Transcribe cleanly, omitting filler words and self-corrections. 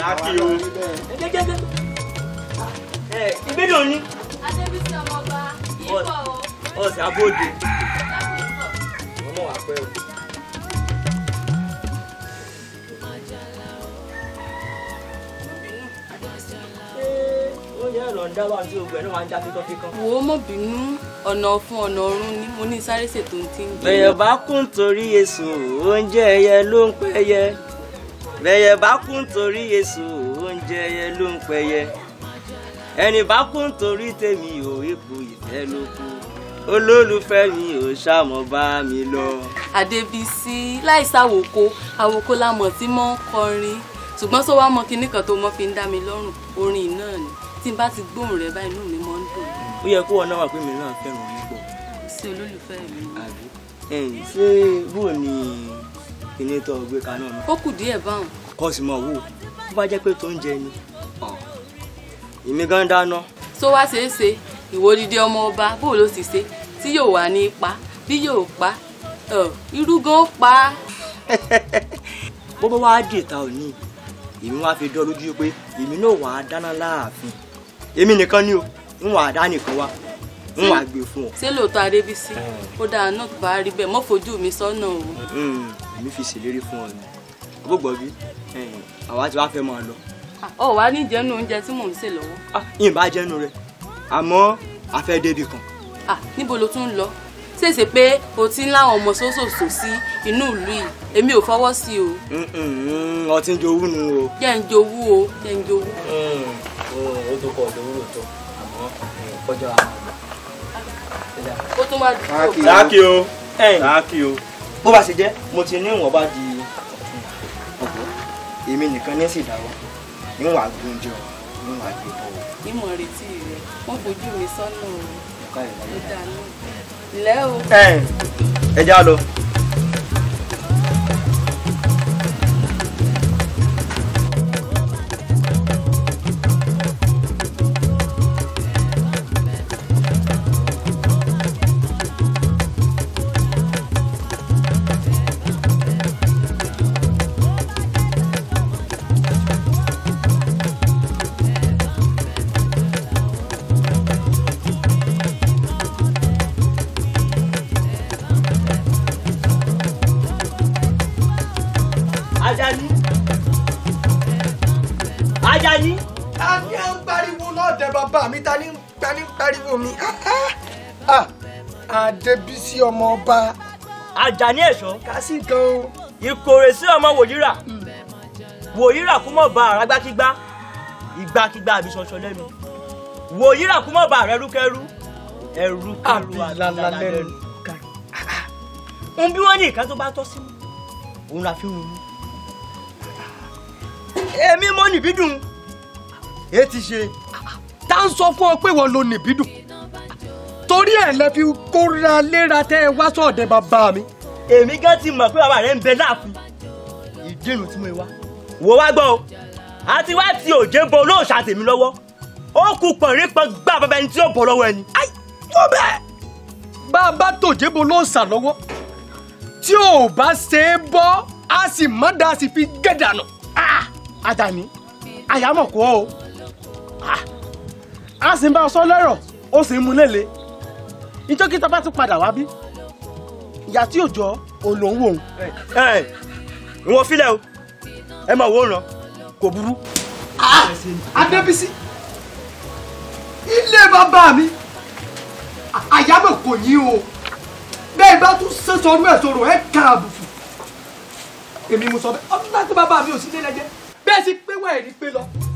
Thank you. Ìbéèrè òní. Adébísí ọmọọba ìbọ̀ o. Ọ̀sẹ̀ abóde. Ọmọ wà pẹ́ o. Wo mọ̀ bínú ọ̀nà fún ọ̀nà ọ̀run ni mo ní sáré ṣètò tí ń gbé. Bẹ̀yẹ̀ bá kún torí Èṣù oúnjẹ ẹyẹ ló ń pẹyẹ. Bẹ̀yẹ̀ bá kún torí Èṣù oúnjẹ ẹyẹ ló ń pẹyẹ. Ẹni bá kún torí tèmi ò ipò ìfẹ́ ló kú. Olólùfẹ́ mi ò ṣàmọ̀ bá mi lọ. Adébísí láìsàwòkó àwòkó lámọ̀ tí mọ́ ń kọrin ṣùgbọ́n sọ wá mọ kinní kan tó mọ́ fi ń dá mi lọ́rùn orin náà ni tí n bá ti gbóhùn rẹ báyìí inú mi mọ́ ń dùn. Ó yẹ kó wọn náà wà pé mi náà fẹ́ràn orin pọ̀. Sí olólùfẹ́ mi. Àbí ṣé bóò ni kinní tó gbé kaná náà. Ó kù díẹ̀ báwọn. Kọ́ sì mọ̀ wò ó bá jẹ́ pé tó ń jẹ ni èmi gan dáná. Tó wá ṣeé ṣe ìwọ dídé ọmọ ọba bó ló sì ṣe tí yóò wà ní ipa bí yóò pa irú gan pa. Bó bá wá dìta òní èmi wá fi dán lójú pé èmi náà wà á dáná láàfin èmi nìkan ni o ń wà á dá nìkan wá ń wà á gbé fún ọ. Ṣé lóòótọ́ Adébísí ó dáa náà bá rí bẹ́ẹ̀ mọ́ fojú mi sọ́nà o. Èmi fi ṣèlérí fún ọ ni bó gbọ́ bí àwa ti wá fẹ́ máa lọ. Ọ wá ní jẹ́nu oúnjẹ tí mò ń sè lọ́wọ́. Yìí bá jẹ́nu rẹ̀ àmọ́ a fẹ́ débi kan. Níbo lo tún ń lọ? Ṣèṣe pé o ti ń láwọn ọmọ sóṣòṣò sí inú ìlú yìí èmi ò fọwọ́ sí o. Ọtí ń jowú nu o. Jẹ́ ń jowú o jẹ́ ń jowú. Ó tó kọ̀ ọ̀dọ̀ wúlò tó àmọ́ kọjá àwọn àgbà. Ó tún wá dùn. Thank you. Thank you. Bó bá ṣe jẹ́ mo ti ní ìwọ̀n bá di ọ̀pọ̀ èmi nìkan ní sì dáwọ́ níwọ̀n àgbóúnjẹ ọ̀ níwọ̀n àgbébọ̀. Ìmọ̀ retí rẹ̀ wọ́n fojú mi sọ́nà o. Ó dáa náà. Ilé o. Ẹ já lọ. Ajani. Ta ni ń pariwo lọ́dẹ bàbá mi? Ta ni ń pariwo mi? Adébísí ọmọ ọba. Ajani ẹ̀ṣọ́. Kásì kan o. Ìkòrè sí ọmọ wòyíra. Wòyíra kú mọ̀ bá àrágbákígbá. Ìgbàkígbá àbí ṣọṣọ lẹ́nu. Wòyíra kú mọ̀ bá àrẹ́rúkẹ́rú. Ẹrúkẹ́rú àlálẹ́nu. Ohun bí wọ́n ní ìka tó bá tọ́ sí mú. Òun la fi ń rún. Èmi mọ nìbídùn. Èé ti ṣe. Tá ń sọ fún ọ pé wọ́n lo nìbídùn. Torí ẹ̀ lẹ fi kóra léra tẹ́ ẹ wá sọ̀dẹ̀ bàbá mi. Èmi gan ti mọ̀ pé bàbá rẹ̀ ń bẹ láàfin. Ìdínú tí mo wá. Wò wá gbọ́ o. Àti wá ti òjé bo olóòṣà tèmi lọ́wọ́. Ó kú pọ̀nrín pọ̀ gbá bàbá ẹni tí ó bọ̀ lọ́wọ́ ẹni. Wọ́n bẹ́ẹ̀. Bá a bá tòjé bo olóòṣà lọ́wọ́. Tí ò bá ṣe é bọ́, a sì mọ́ da sì fi gẹ̀dànù. Àjàní àyàmọ̀ kọ́ o a sì ń bá ọ sọ lẹ́rọ̀ ó sì ń mú lélẹ̀ ìjọ kí tọ́ba tún padà wá bí ìyá tí ò jọ òun wò ó. Ìwọ̀n filẹ̀ o ẹ máa wò ó ràn kò burú. Adébísí ilé bàbá mi àyàmọ̀ kò yín o bẹ́ẹ̀ bá tún sẹ́sọ ọdún ẹ̀ sọ̀rọ̀ ẹ̀ ká àbùkù èmi mo sọ bẹ́ẹ̀ ọdún láti bàbá mi ò sí lé lẹ́jẹ́ bẹ́ẹ̀ sì pé wá ẹ̀rí pé lọ